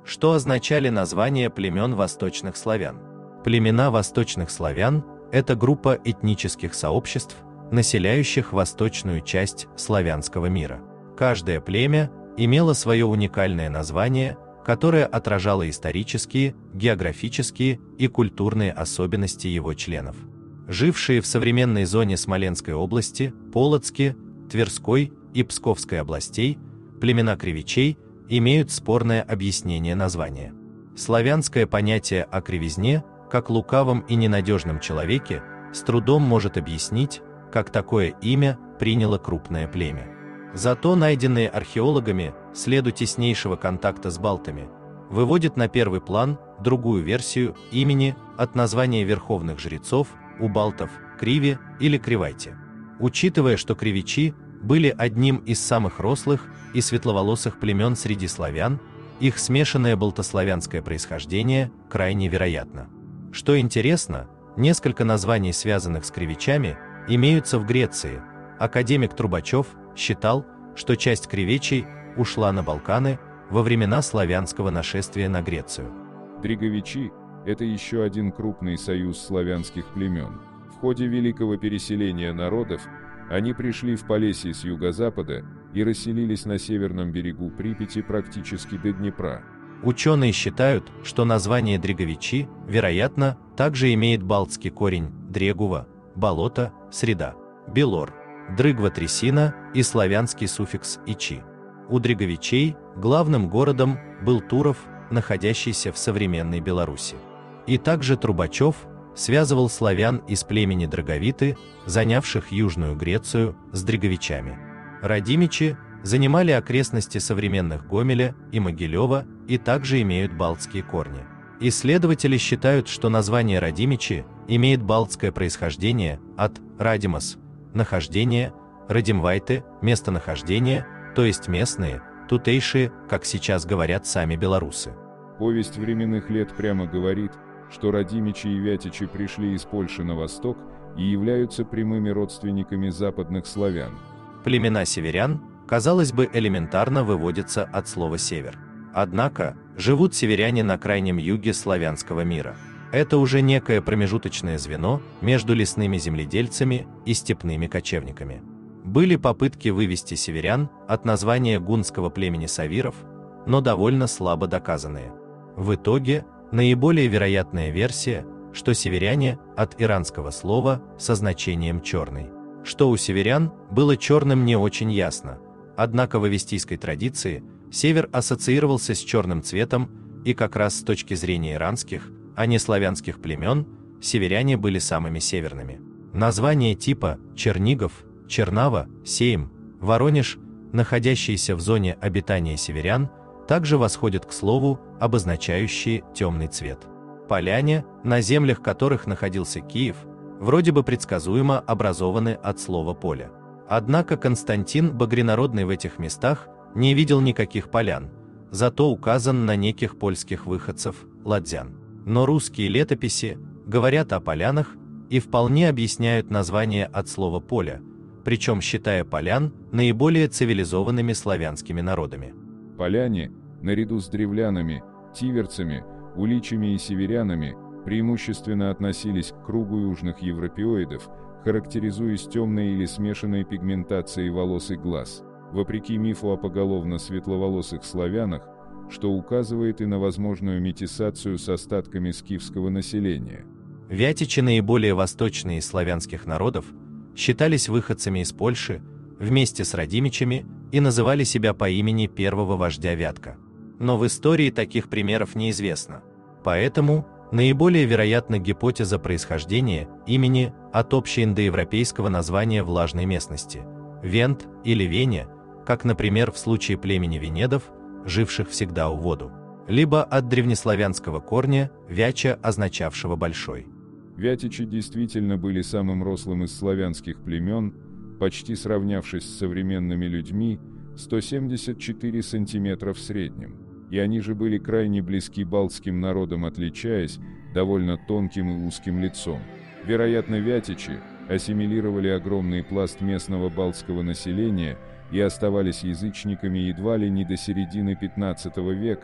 Что означали названия племен восточных славян? Племена восточных славян – это группа этнических сообществ, населяющих восточную часть славянского мира. Каждое племя имело свое уникальное название, которое отражало исторические, географические и культурные особенности его членов. Жившие в современной зоне Смоленской области, Полоцке, Тверской и Псковской областей, племена кривичей имеют спорное объяснение названия. Славянское понятие о кривизне, как лукавом и ненадежном человеке, с трудом может объяснить, как такое имя приняло крупное племя. Зато найденные археологами следы теснейшего контакта с балтами выводят на первый план другую версию имени от названия верховных жрецов у балтов Криви или Кривайте. Учитывая, что кривичи были одним из самых рослых и светловолосых племен среди славян, их смешанное балтославянское происхождение крайне вероятно. Что интересно, несколько названий, связанных с кривичами, имеются в Греции. Академик Трубачев считал, что часть кривичей ушла на Балканы во времена славянского нашествия на Грецию. Дриговичи – это еще один крупный союз славянских племен. В ходе великого переселения народов они пришли в Полесье с юго-запада и расселились на северном берегу Припяти практически до Днепра. Ученые считают, что название Дриговичи, вероятно, также имеет балтский корень дрегува, болото, среда, белор, дрыгва, трясина и славянский суффикс ичи. У Дриговичей главным городом был Туров, находящийся в современной Беларуси. И также Трубачев связывал славян из племени Драговиты, занявших Южную Грецию, с Дриговичами. Радимичи занимали окрестности современных Гомеля и Могилева и также имеют балтские корни. Исследователи считают, что название Радимичи имеет балтское происхождение от «радимас» – нахождение, «радимвайте» – местонахождение, то есть местные, тутейшие, как сейчас говорят сами белорусы. Повесть временных лет прямо говорит, что Радимичи и Вятичи пришли из Польши на восток и являются прямыми родственниками западных славян. Племена северян, казалось бы, элементарно выводятся от слова «север». Однако, живут северяне на крайнем юге славянского мира. Это уже некое промежуточное звено между лесными земледельцами и степными кочевниками. Были попытки вывести северян от названия гунского племени савиров, но довольно слабо доказанные. В итоге, наиболее вероятная версия, что северяне от иранского слова со значением «черный». Что у северян было черным, не очень ясно, однако в авестийской традиции север ассоциировался с черным цветом, и как раз с точки зрения иранских, а не славянских племен, северяне были самыми северными. Названия типа Чернигов, Чернава, Сейм, Воронеж, находящиеся в зоне обитания северян, также восходят к слову, обозначающие темный цвет. Поляне, на землях которых находился Киев, вроде бы предсказуемо образованы от слова «поле». Однако Константин Багринародный в этих местах не видел никаких полян, зато указан на неких польских выходцев, ладзян. Но русские летописи говорят о полянах и вполне объясняют название от слова «поле», причем считая полян наиболее цивилизованными славянскими народами. Поляне, наряду с древлянами, тиверцами, уличами и северянами, преимущественно относились к кругу южных европеоидов, характеризуясь темной или смешанной пигментацией волос и глаз, вопреки мифу о поголовно светловолосых славянах, что указывает и на возможную метисацию с остатками скифского населения. Вятичи, наиболее восточные из славянских народов, считались выходцами из Польши вместе с радимичами и называли себя по имени первого вождя Вятка. Но в истории таких примеров неизвестно. Поэтому наиболее вероятна гипотеза происхождения имени от общеиндоевропейского названия влажной местности – Вент или Вене, как, например, в случае племени венедов, живших всегда у воду, либо от древнеславянского корня «вяча», означавшего «большой». Вятичи действительно были самым рослым из славянских племен, почти сравнявшись с современными людьми, 174 сантиметра в среднем, и они же были крайне близки балтским народам, отличаясь довольно тонким и узким лицом. Вероятно, вятичи ассимилировали огромный пласт местного балтского населения и оставались язычниками едва ли не до середины 15 века,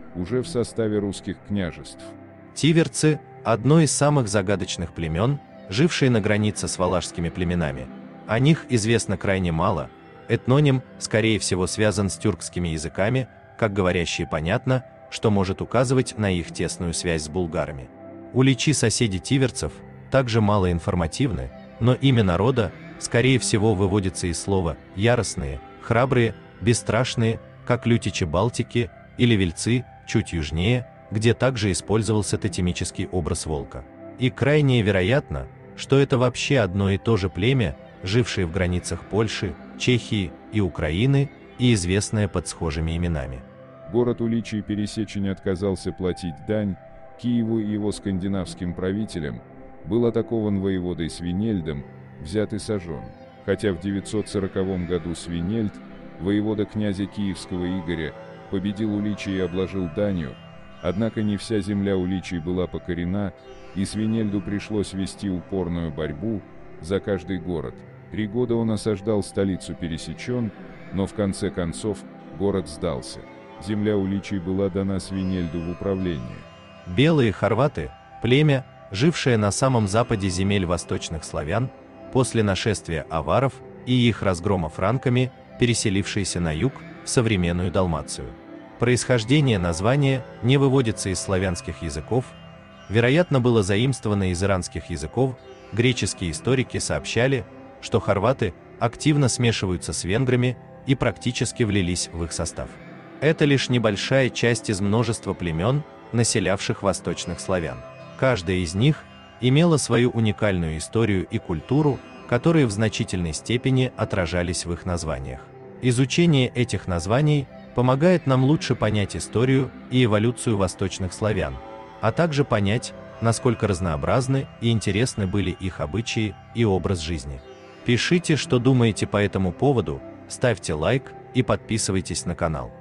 уже в составе русских княжеств. Тиверцы – одно из самых загадочных племен, жившие на границе с валашскими племенами. О них известно крайне мало. Этноним, скорее всего, связан с тюркскими языками, как говорящие понятно, что может указывать на их тесную связь с булгарами. Уличи соседи тиверцев также мало информативны, но имя народа, скорее всего, выводится из слова «яростные», «храбрые», «бесстрашные», как лютичи Балтики или вельцы, чуть южнее, где также использовался тотемический образ волка. И крайне вероятно, что это вообще одно и то же племя, жившее в границах Польши, Чехии и Украины и известное под схожими именами. Город Уличий Пересечень отказался платить дань Киеву и его скандинавским правителям, был атакован воеводой Свинельдом, взят и сожжен. Хотя в 940 году Свинельд, воевода князя Киевского Игоря, победил Уличий и обложил данью, однако не вся земля Уличий была покорена, и Свинельду пришлось вести упорную борьбу за каждый город. 3 года он осаждал столицу Пересечен, но в конце концов город сдался. Земля Уличий была дана Свинельду в управление. Белые хорваты – племя, жившее на самом западе земель восточных славян, после нашествия аваров и их разгрома франками, переселившиеся на юг, в современную Далмацию. Происхождение названия не выводится из славянских языков, вероятно, было заимствовано из иранских языков. Греческие историки сообщали, что хорваты активно смешиваются с венграми и практически влились в их состав. Это лишь небольшая часть из множества племен, населявших восточных славян. Каждая из них имела свою уникальную историю и культуру, которые в значительной степени отражались в их названиях. Изучение этих названий помогает нам лучше понять историю и эволюцию восточных славян, а также понять, насколько разнообразны и интересны были их обычаи и образ жизни. Пишите, что думаете по этому поводу, ставьте лайк и подписывайтесь на канал.